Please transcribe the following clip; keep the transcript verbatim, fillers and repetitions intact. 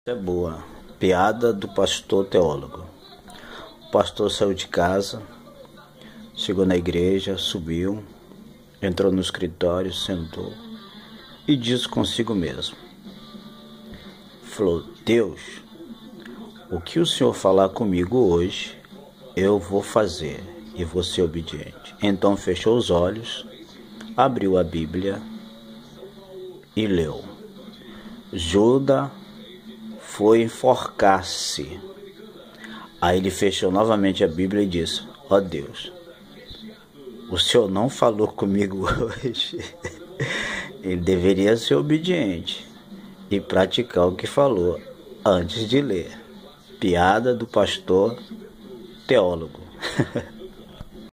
É boa. Piada do pastor teólogo. O pastor saiu de casa, chegou na igreja, subiu, entrou no escritório, sentou e disse consigo mesmo. Falou: Deus, o que o Senhor falar comigo hoje, eu vou fazer e vou ser obediente. Então fechou os olhos, abriu a Bíblia e leu. Judas foi enforcar-se. Aí ele fechou novamente a Bíblia e disse: ó Deus, o Senhor não falou comigo hoje. Ele deveria ser obediente e praticar o que falou antes de ler. Piada do pastor teólogo.